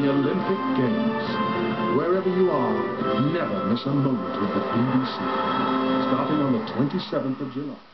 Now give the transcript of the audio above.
the Olympic Games. Wherever you are, never miss a moment with the BBC. Starting on the 27th of July.